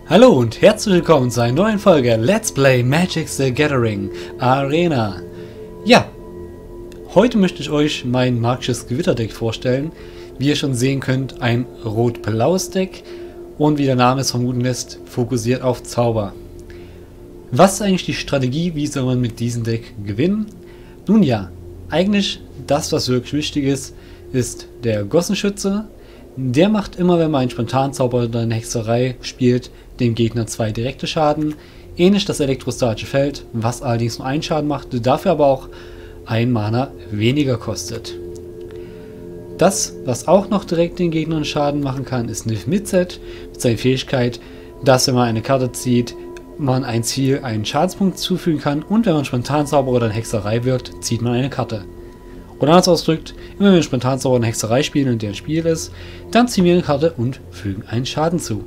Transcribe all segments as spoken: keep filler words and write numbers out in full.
Hallo und herzlich willkommen zu einer neuen Folge Let's Play Magic the Gathering Arena. Ja, heute möchte ich euch mein magisches Gewitterdeck vorstellen. Wie ihr schon sehen könnt, ein rot-blaues Deck und wie der Name es vermuten lässt, fokussiert auf Zauber. Was ist eigentlich die Strategie, wie soll man mit diesem Deck gewinnen? Nun ja, eigentlich das, was wirklich wichtig ist, ist der Gossenschütze. Der macht immer, wenn man einen Spontanzauber oder eine Hexerei spielt, dem Gegner zwei direkte Schaden, ähnlich das elektrostatische Feld, was allerdings nur einen Schaden macht, dafür aber auch ein Mana weniger kostet. Das, was auch noch direkt den Gegnern Schaden machen kann, ist Nif Mizzet mit seiner Fähigkeit, dass wenn man eine Karte zieht, man ein Ziel einen Schadenspunkt zufügen kann und wenn man Spontanzauber oder eine Hexerei wirkt, zieht man eine Karte. Oder anders ausgedrückt, immer wenn wir Spontanzauber oder eine Hexerei spielen und deren Spiel ist, dann ziehen wir eine Karte und fügen einen Schaden zu.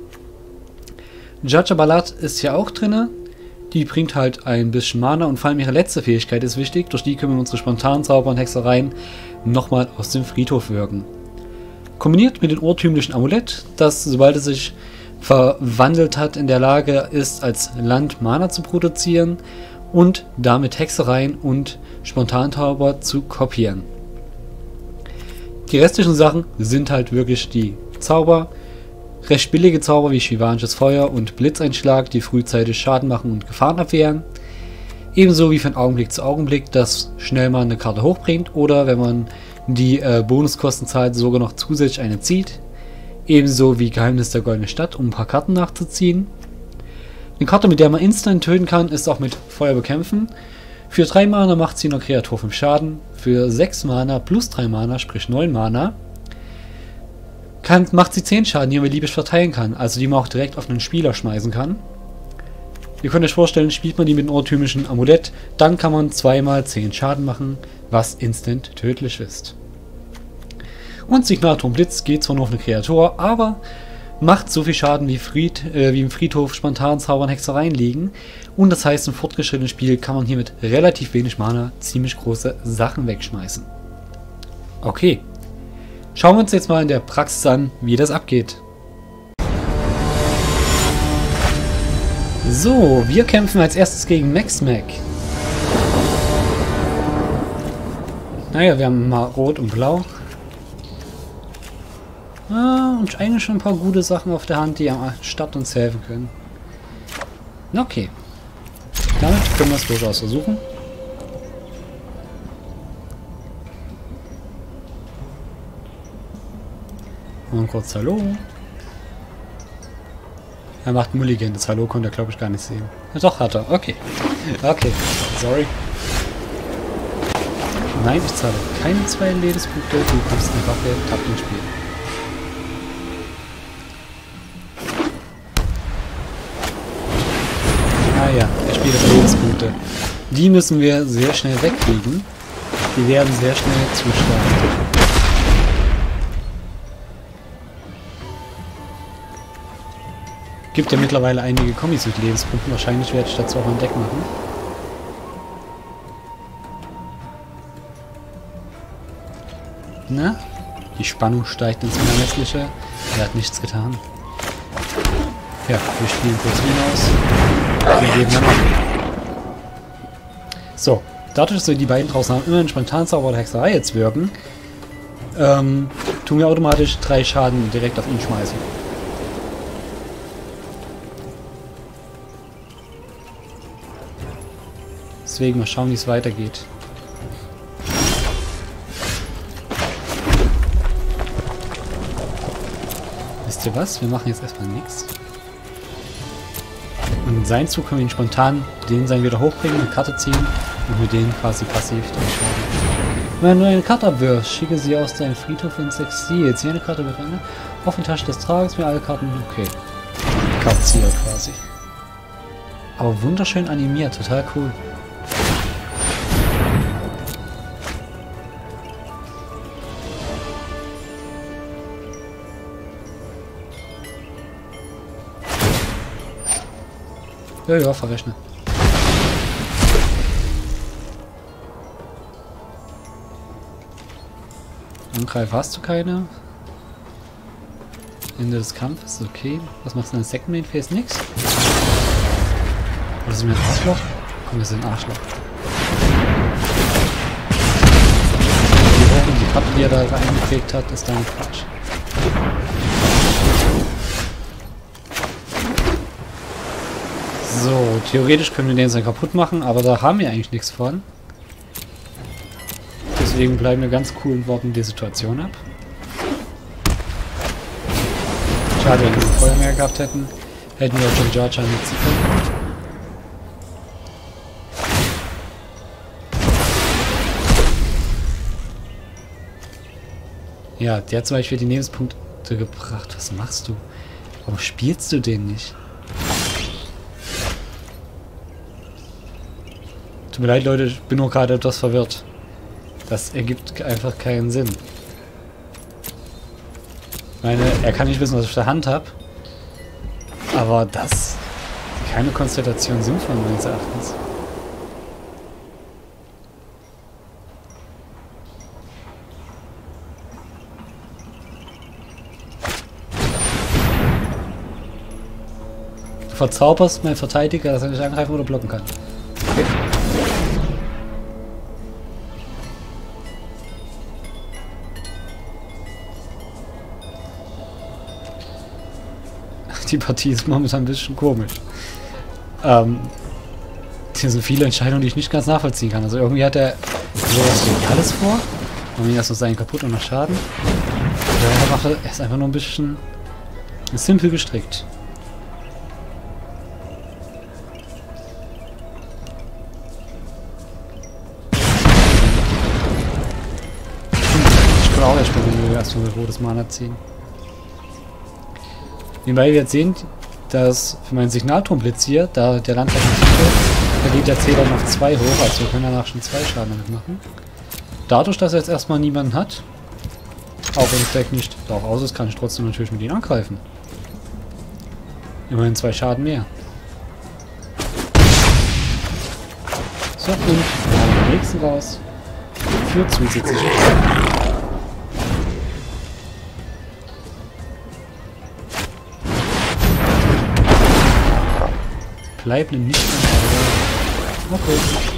Judge Ballad ist ja auch drin. Die bringt halt ein bisschen Mana und vor allem ihre letzte Fähigkeit ist wichtig. Durch die können wir unsere Spontanzauber und Hexereien nochmal aus dem Friedhof wirken. Kombiniert mit dem urtümlichen Amulett, das sobald es sich verwandelt hat in der Lage ist, als Land Mana zu produzieren und damit Hexereien und Spontantauber zu kopieren. Die restlichen Sachen sind halt wirklich die Zauber, recht billige Zauber wie Shivanisches Feuer und Blitzeinschlag, die frühzeitig Schaden machen und Gefahren abwehren. Ebenso wie von Augenblick zu Augenblick, das schnell mal eine Karte hochbringt oder wenn man die äh, Bonuskosten zahlt, sogar noch zusätzlich eine zieht. Ebenso wie Geheimnis der Goldenen Stadt, um ein paar Karten nachzuziehen. Eine Karte, mit der man instant töten kann, ist auch mit Feuer bekämpfen. Für drei Mana macht sie einer Kreatur fünf Schaden. Für sechs Mana plus drei Mana, sprich neun Mana, kann, macht sie zehn Schaden, die man beliebig verteilen kann. Also die man auch direkt auf einen Spieler schmeißen kann. Ihr könnt euch vorstellen, spielt man die mit einem urtümlichen Amulett, dann kann man zweimal zehn Schaden machen, was instant tödlich ist. Und Signatum Blitz geht zwar nur auf eine Kreatur, aber macht so viel Schaden wie, Fried, äh, wie im Friedhof Spontanzauber und Hexereien liegen. Und das heißt, im fortgeschrittenen Spiel kann man hier mit relativ wenig Mana ziemlich große Sachen wegschmeißen. Okay, schauen wir uns jetzt mal in der Praxis an, wie das abgeht. So, wir kämpfen als erstes gegen Max Mac. Naja, wir haben mal Rot und Blau. Ah, und eigentlich schon ein paar gute Sachen auf der Hand, die am Start uns helfen können. Okay. Damit können wir es durchaus versuchen. Und kurz Hallo. Er macht Mulligan. Das Hallo konnte er, glaube ich, gar nicht sehen. Ja, doch, hat er. Okay. Okay. Sorry. Nein, ich zahle keine zwei Lebenspunkte. Du bekommst eine Waffe. Tap den Spiel. Ah ja, er spielt auf Lebenspunkte. Die müssen wir sehr schnell wegkriegen. Die werden sehr schnell zuschlagen. Gibt ja mittlerweile einige Kombis mit Lebenspunkten. Wahrscheinlich werde ich dazu auch ein Deck machen. Na? Die Spannung steigt ins Unermessliche. Er hat nichts getan. Ja, wir spielen kurz hinaus. Wir geben dann ab. So, dadurch, dass wir die beiden draußen haben, immer einen Spontanzauber oder Hexerei jetzt wirken, ähm, tun wir automatisch drei Schaden direkt auf ihn schmeißen. Deswegen mal schauen, wie es weitergeht. Wisst ihr was? Wir machen jetzt erstmal nichts. Und in seinen Zug können wir ihn spontan den sein wieder hochbringen, eine Karte ziehen und mit denen quasi passiv durchschauen. Wenn du eine Karte abwirfst, schicke sie aus deinem Friedhof ins Exil. Ziehe eine Karte mit einer offenen Tasche des Trages, mir alle Karten. Okay. Kartenzieher quasi. Aber wunderschön animiert, total cool. Ja, ja, verrechne. Angreifer hast du keine. Ende des Kampfes, okay. Was machst du in der Second Main Phase? Nix? Oder sind wir ein Arschloch? Komm, wir sind ein Arschloch. Die Wochen, die Karte, die er da reingeprägt hat, ist dann Quatsch. So, theoretisch können wir den jetzt kaputt machen, aber da haben wir eigentlich nichts von. Deswegen bleiben wir ganz cool und warten die Situation ab. Schade, wenn wir Feuer mehr gehabt hätten, hätten wir auch schon Jar Jar nutzen können. Ja, der hat zum Beispiel die Lebenspunkte gebracht. Was machst du? Warum spielst du den nicht? Tut mir leid, Leute, ich bin nur gerade etwas verwirrt. Das ergibt einfach keinen Sinn. Ich meine, er kann nicht wissen, was ich auf der Hand habe. Aber das ist keine Konstellation sinnvoll, meines Erachtens. Du verzauberst meinen Verteidiger, dass er nicht angreifen oder blocken kann. Okay. Die Partie ist momentan ein bisschen komisch. Ähm, hier sind viele Entscheidungen, die ich nicht ganz nachvollziehen kann. Also irgendwie hat er sowas alles vor. Und ihn erst noch sein kaputt und noch Schaden. Oder er ist einfach nur ein bisschen simpel gestrickt. Ich kann auch erstmal, wenn wir erstmal rotes Mana ziehen. Nebenbei wir jetzt sehen, dass für meinen Signalturmblitz hier, da der Landtag nicht ist, da geht der Zähler noch zwei hoch, also wir können danach schon zwei Schaden damit machen. Dadurch, dass er jetzt erstmal niemanden hat, auch wenn das Deck nicht darauf aus ist, kann ich trotzdem natürlich mit ihm angreifen. Immerhin zwei Schaden mehr. So, und wir haben den nächsten raus. Für zusätzliche Schaden. Bleibt nicht mehr. Okay.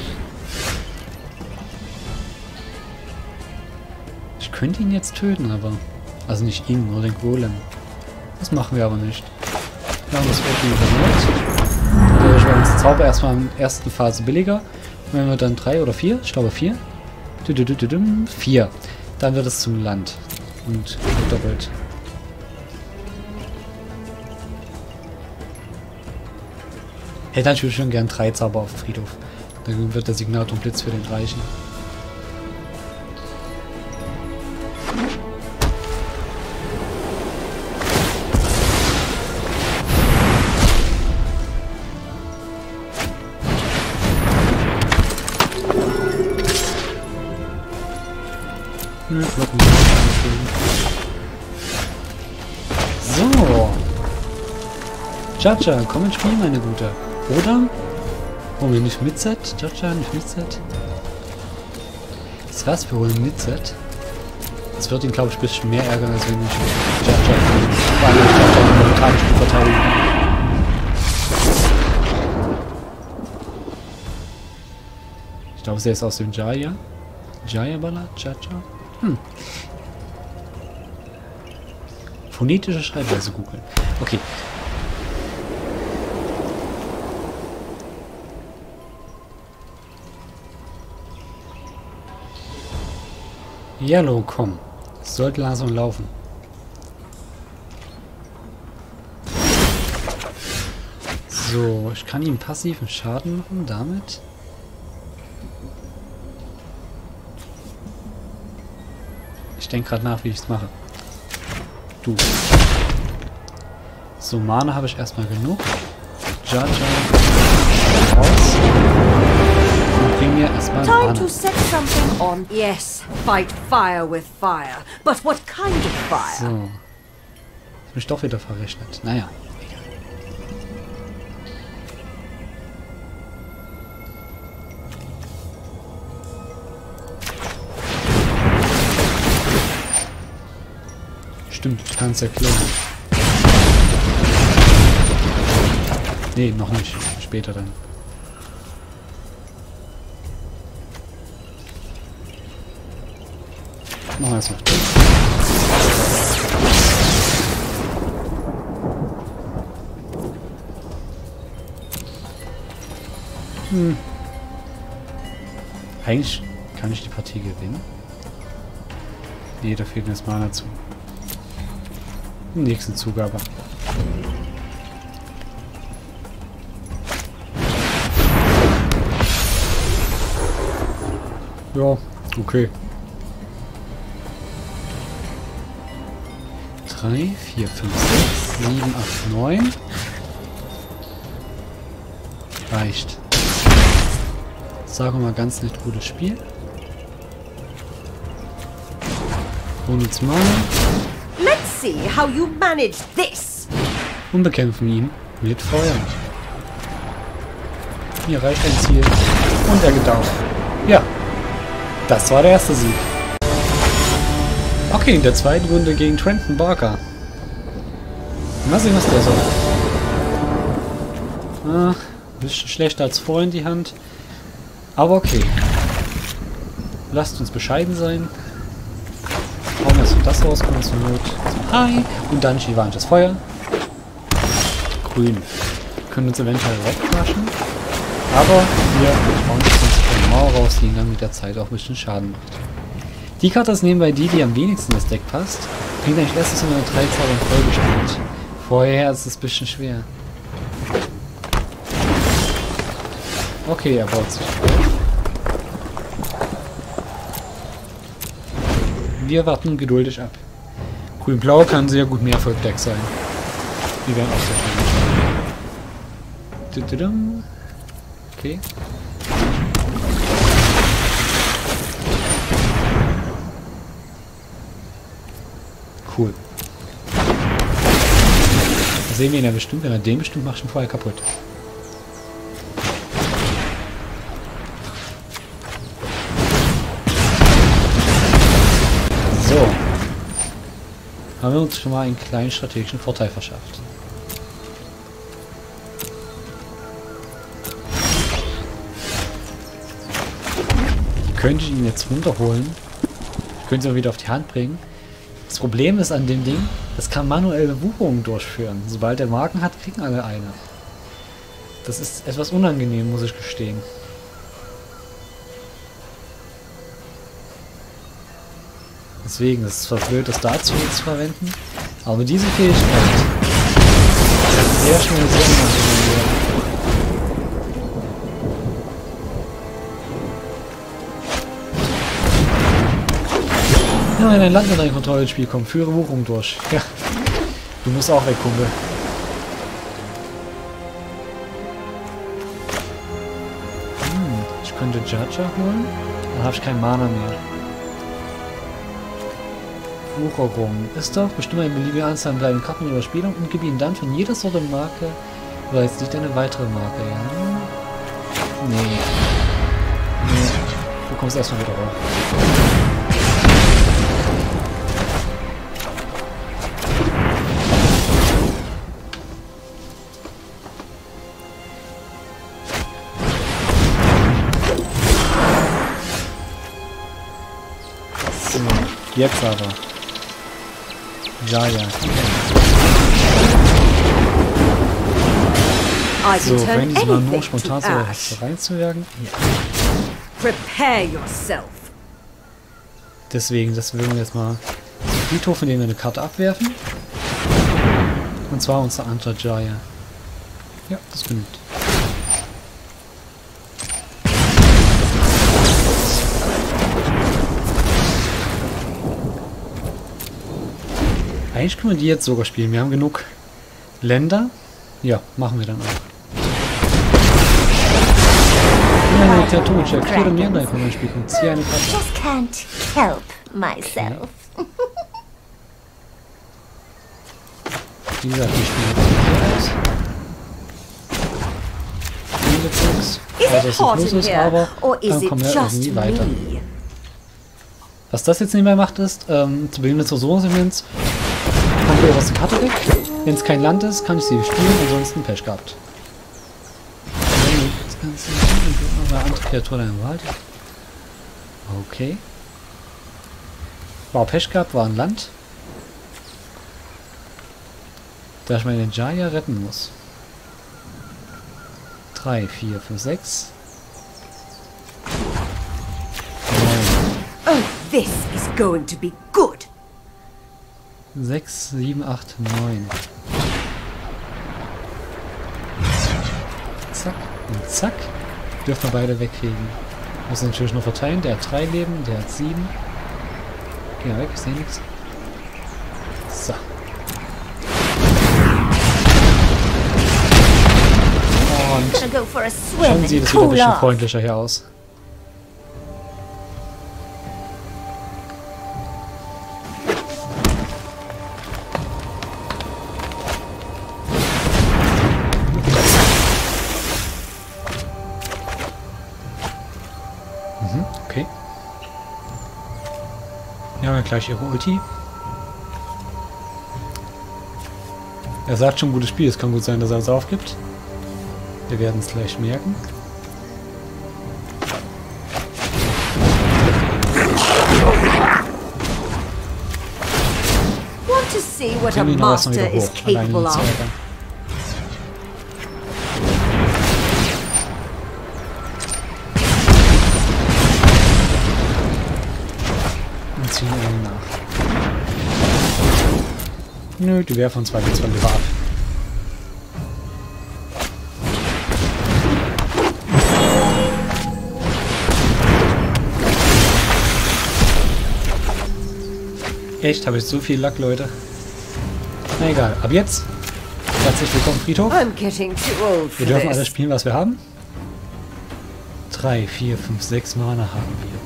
Ich könnte ihn jetzt töten, aber... Also nicht ihn, nur den Golem. Das machen wir aber nicht. Wir haben das wirklich übernommen. Dadurch war das Zauber erstmal in der ersten Phase billiger. Und wenn wir dann drei oder vier, ich glaube vier. Vier. Dann wird es zum Land. Und doppelt. Hätte natürlich schon gern drei Zauber auf dem Friedhof. Dann wird der Signaturblitz für den reichen. So. Jar Jar, komm ins Spiel, meine Gute. Oder? Holen wir nicht mit Set? Jar Jar, nicht mit Set? Das heißt, wir holen mit Set. Das wird ihn, glaube ich, ein bisschen mehr ärgern, als wenn ich Jar Jar vor allem Jar Jar momentan nicht verteidigen kann. Ich glaube, sie ist aus dem Jaya. Jaya Ballad? Jar Jar? Hm. Phonetische Schreibweise googeln. Okay. Yellow, komm. Es sollte langsam laufen. So, ich kann ihm passiven Schaden machen damit. Ich denke gerade nach, wie ich es mache. Du. So, Mana habe ich erstmal genug. Jar Jar raus. Und bring mir erstmal Mana. Time to set something on. Yes, fight fire with fire. But what kind of fire? So. Hab mich doch wieder verrechnet. Naja. Stimmt, ich kann es erklären. Nee, noch nicht. Später dann. Machen wir jetzt noch das. Hm. Eigentlich kann ich die Partie gewinnen. Nee, da fehlt mir das Mana zu. Im nächsten Zug aber. Ja, okay. drei, vier, fünf, sechs, sieben, acht, neun. Reicht. Sagen wir mal ganz nett gutes Spiel. Ohne zu Mana. Let's see how you manage this. Und bekämpfen ihn mit Feuer. Hier reicht ein Ziel. Und er geht auf. Ja. Das war der erste Sieg. Okay, in der zweiten Runde gegen Trenton Barker. Mal sehen, was der soll. Ah, ein bisschen schlechter als vorhin die Hand. Aber okay. Lasst uns bescheiden sein. Hauen wir jetzt das raus, kommen zur Not zum Hi. Und dann Shivanisches Feuer. Grün. Wir können uns eventuell wegwaschen. Aber wir hauen uns eine Mauer raus, die dann mit der Zeit auch ein bisschen Schaden macht. Die Karte ist nebenbei die, die am wenigsten ins Deck passt. Bringt eigentlich erst, wenn man drei Zauber in Folge spielt. Vorher ist es ein bisschen schwer. Okay, er baut sich auf. Wir warten geduldig ab. Grün-Blau kann sehr gut Mehrfolg-Deck sein. Die werden auch sehr schön. Okay. Cool. Da sehen wir ihn ja bestimmt. Wenn er den bestimmt macht, schon vorher kaputt. So. Haben wir uns schon mal einen kleinen strategischen Vorteil verschafft. Könnte ich ihn jetzt runterholen. Ich könnte ihn auch wieder auf die Hand bringen. Das Problem ist an dem Ding, es kann manuelle Wucherungen durchführen. Sobald er Marken hat, kriegen alle eine. Das ist etwas unangenehm, muss ich gestehen. Deswegen ist es zwar blöd, das dazu zu verwenden, aber diese Fähigkeit kann sehr schnell sehr unangenehm werden. Ja, wenn ein Land in dein Kontrollspiel kommt, führe Wucherung durch. Ja, du musst auch weg, Kumpel. Hm, ich könnte Jaja holen, dann habe ich kein Mana mehr. Wucherung. Ist doch, bestimme eine beliebige Anzahl an bleibenden Karten über Spielern und gib ihnen dann von jeder Sorte Marke oder jetzt nicht eine weitere Marke, ja? Nee. Nee. Du kommst erstmal wieder raus. So, jetzt aber. Ja, ja. So, wenn ich mal nur spontan so reinzujagen. Ja. Prepare yourself. Deswegen, das würden wir jetzt mal Friedhof, in dem wir eine Karte abwerfen. Und zwar unser Antajaya. Ja, das genügt. Eigentlich können wir die jetzt sogar spielen. Wir haben genug Länder. Ja, machen wir dann auch. Ja, eine Tattoo. Ich erkläre mir gleich von meinem Spiel. Ziehe eine Karte. Just can't help myself. Wie gesagt, ich spiele aus. Also es ist Plus ist, aber dann kommen wir irgendwie weiter. Was das jetzt nebenbei macht, ist, ähm, zu Beginn des Versuchungssegments kommt wir aus der Karte weg. Wenn es kein Land ist, kann ich sie spielen, ansonsten Pech gehabt. kannst du mal andere Kreaturen im Wald. Okay. Wow, Pech gehabt, war ein Land. Da ich meine Jaya retten muss. drei, vier, fünf, sechs. Oh, this is going to be good. sechs, sieben, acht, neun. Zack und zack. Dürfen wir beide wegkriegen. Muss natürlich noch verteilen. Der hat drei Leben, der hat sieben. Geh mal weg, ich sehe nichts. So. Und schon sieht es wieder ein bisschen freundlicher hier aus. Mhm, okay. Wir haben ja gleich ihre Ulti. Er sagt schon, gutes Spiel. Es kann gut sein, dass er es aufgibt. Wir werden es gleich merken. Want to see what a Bring ihn noch erstmal master wieder is hoch. Alleine capable die of? Zweiter. Und ziehen ihn nach. Nö, die werfen uns weiter zwar lieber ab. Echt, habe ich so viel Lack, Leute. Na egal, ab jetzt. Herzlich willkommen, Friedhof. I'm getting too old for Wir dürfen this. alles spielen, was wir haben. drei, vier, fünf, sechs Mana haben wir.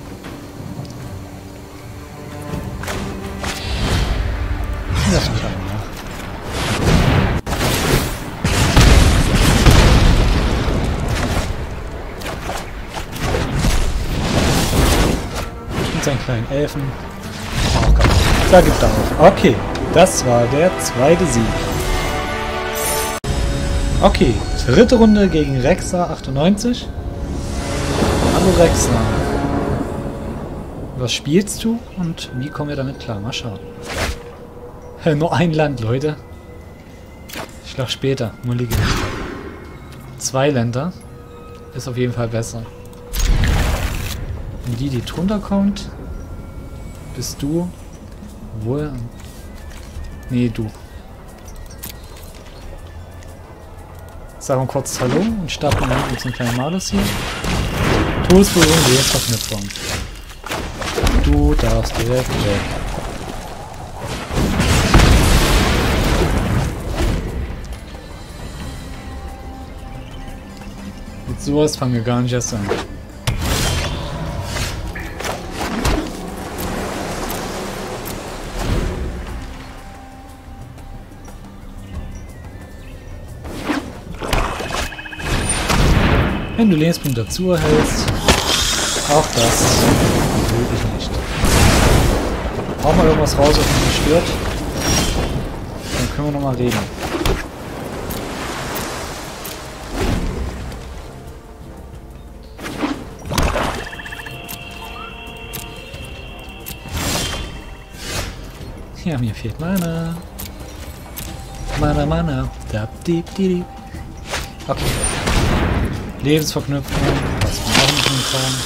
Lassen wir einen nach. Und seinen kleinen Elfen. Auch geil. Da gibt er auf. Okay, das war der zweite Sieg. Okay, dritte Runde gegen Rexa achtundneunzig. Hallo Rexa. Was spielst du und wie kommen wir damit klar? Mal schauen. Nur ein Land, Leute. Ich glaube später. Mulligan. Zwei Länder. Ist auf jeden Fall besser. Und die, die drunter kommt, bist du wohl... Nee, du. Sagen wir kurz Hallo und starten mit unserem kleinen Malus hier. Todesberührung, Verknüpfung. Du darfst direkt weg. Mit sowas fangen wir gar nicht erst an. Wenn du Lebenspunkte dazu erhältst, auch das will ich nicht. Hau mal irgendwas raus, was mich stört. Dann können wir nochmal reden. Ja, mir fehlt Mana. Mana, Mana. Da, dieb, dieb. Okay. Lebensverknüpfung, was wir machen können.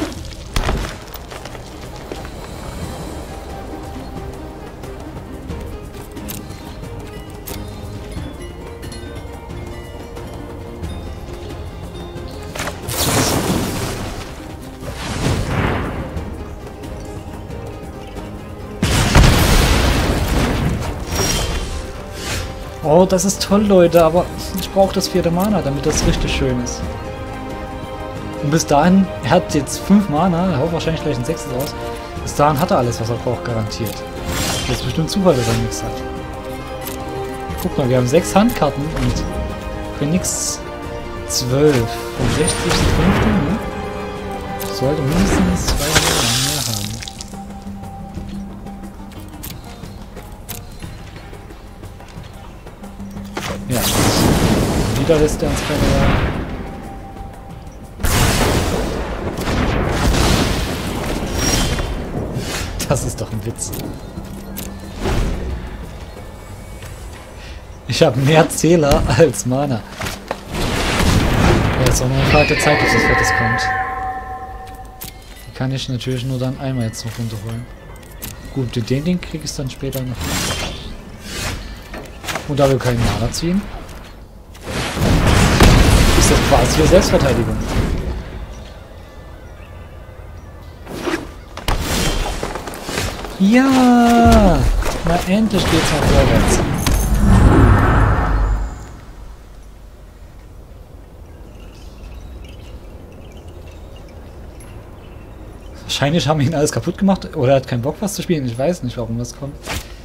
Oh, das ist toll, Leute, aber ich brauche das vierte Mana, damit das richtig schön ist. Und bis dahin, er hat jetzt fünf Mana, er haut wahrscheinlich gleich ein sechstes raus. Bis dahin hat er alles, was er braucht, garantiert. Das ist bestimmt Zufall, dass er nichts hat. Guck mal, wir haben sechs Handkarten und Phoenix zwölf. Von sechzig zu fünfzig, ne? Sollte mindestens zwei Mana mehr haben. Ja. Wieder lässt er uns keine... Das ist doch ein Witz. Ich habe mehr Zähler als Mana. Ja, ist auch nur eine Frage der Zeit, bis das Fettes kommt. Die kann ich natürlich nur dann einmal jetzt noch runterholen. Gut, den Ding kriege ich dann später noch. Und da wir keinen Mana ziehen, ist das quasi für Selbstverteidigung. Ja! Na endlich geht's noch vorwärts. Wahrscheinlich haben wir ihn alles kaputt gemacht oder er hat keinen Bock was zu spielen. Ich weiß nicht, warum das kommt.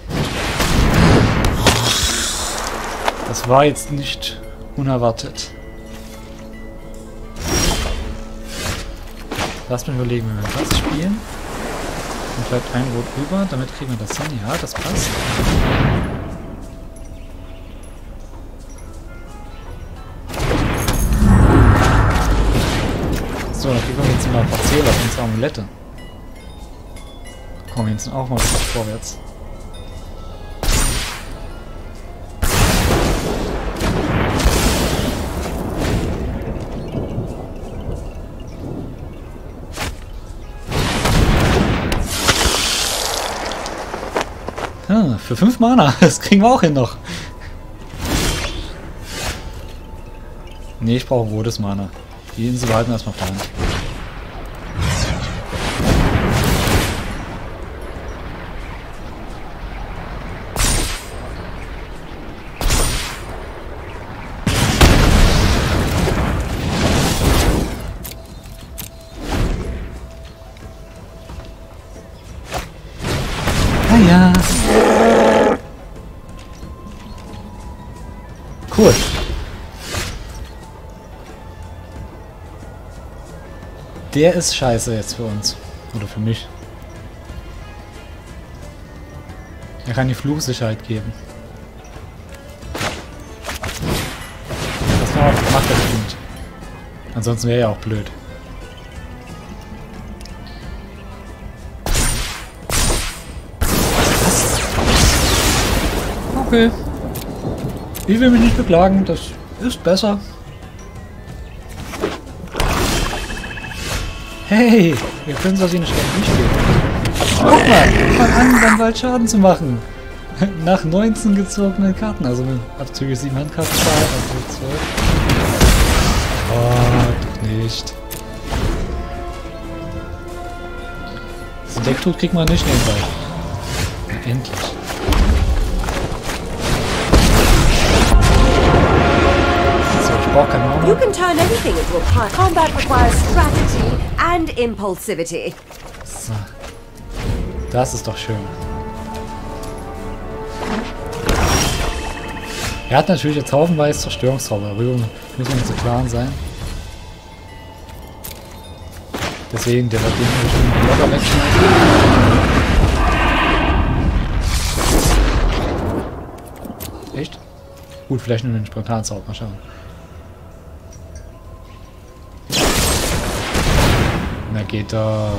Das war jetzt nicht unerwartet. Lass mich überlegen, wenn wir das spielen. Dann bleibt ein Rot über, damit kriegen wir das hin. Ja, das passt. So, dann kriegen wir jetzt mal ein paar Zähler auf unsere Amulette. Kommen wir jetzt auch mal vorwärts. Ah, für fünf Mana. Das kriegen wir auch hin noch. Ne, ich brauche rotes Mana. Die Insel behalten wir erstmal fahren. Ah ja. Cool. Der ist scheiße jetzt für uns. Oder für mich. Er kann die Flugsicherheit geben. Das macht er bestimmt. Ansonsten wäre er auch blöd. Okay. Ich will mich nicht beklagen, das ist besser. Hey, wir können das hier nicht spielen. Guck mal, fang an, beim Wald Schaden zu machen. Nach neunzehn gezogenen Karten, also mit Abzüge sieben Handkarten, also zwölf. Oh, doch nicht. Das Decktod kriegt man nicht nebenbei. Na, endlich. You can turn anything into a pie. Combat requires strategy and impulsivity. So. Das ist doch schön. Er hat natürlich jetzt haufenweise Zerstörungszauber, darüber müssen wir uns im Klaren sein. Deswegen, der wird den bestimmt locker wegschneiden. Echt? Gut, vielleicht nur den Spontanzauber, mal schauen. Na geht doch.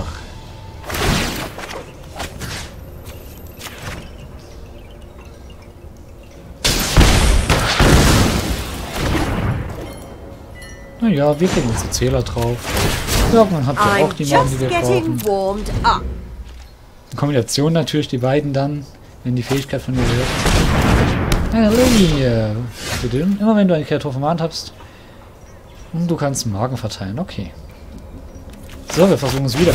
Naja, wir kriegen unsere Zähler drauf. Irgendwann habt ihr auch die Morgen, die wir brauchen. In Kombination natürlich die beiden dann, wenn die Fähigkeit von dir wirkt. Eine Linie. Immer wenn du eine Kreatur vom Hand hast und du kannst Marken verteilen. Okay. So, wir versuchen es wieder.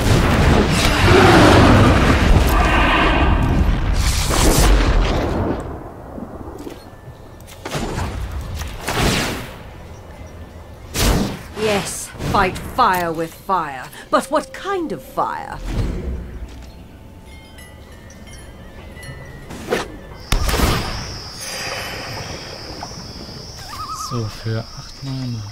Yes, fight fire with fire. But what kind of fire? So, für acht Mana.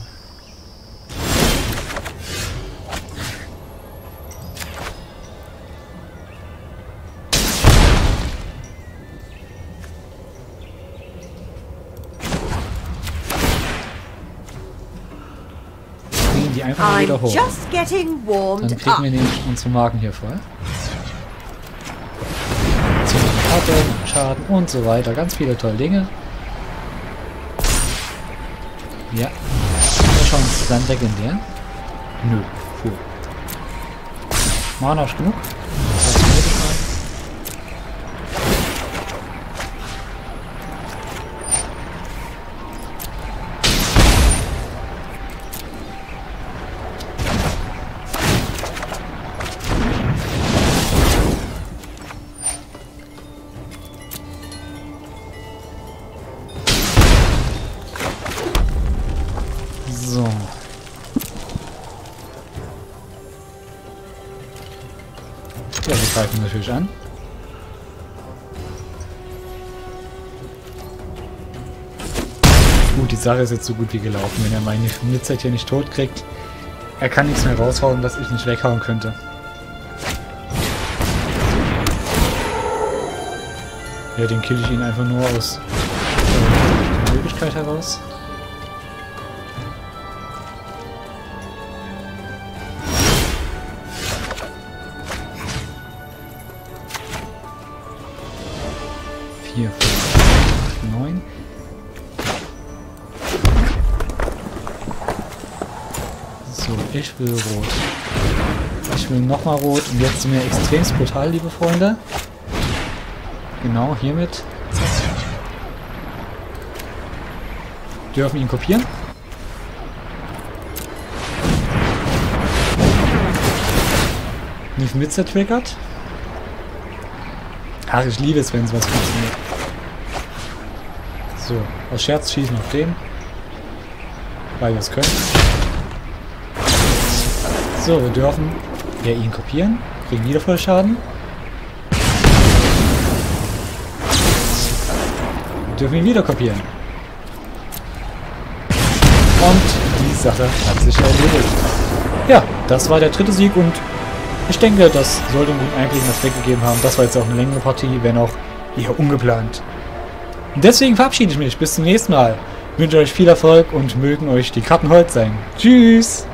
Einfach mal wieder hoch. Dann kriegen wir nämlich unsere Marken hier voll. Atomschaden und so weiter. Ganz viele tolle Dinge. Ja. Wir schauen uns dann legendär. Nö. Cool. Mana ist genug. So. Ja, wir greifen natürlich an. Gut, die Sache ist jetzt so gut wie gelaufen. Wenn er meine Mitzeit hier nicht tot kriegt, er kann nichts mehr raushauen, das ich nicht weghauen könnte. Ja, den kill ich ihn einfach nur aus äh, der Möglichkeit heraus. vier, fünf, acht, neun. So, ich will rot. Ich will nochmal rot und jetzt sind wir extremst brutal, liebe Freunde. Genau, hiermit. Dürfen ihn kopieren. Nicht mit zertriggert. Ach, ich liebe es, wenn es was funktioniert. So, aus Scherz schießen auf den. Weil wir es können. So, wir dürfen ja ihn kopieren. Kriegen wieder voll Schaden. Wir dürfen ihn wieder kopieren. Und die Sache hat sich erledigt. Ja, das war der dritte Sieg und ich denke, das sollte einen guten Einblick in das Deck gegeben haben. Das war jetzt auch eine längere Partie, wenn auch eher ungeplant. Deswegen verabschiede ich mich. Bis zum nächsten Mal. Ich wünsche euch viel Erfolg und mögen euch die Karten Holz sein. Tschüss!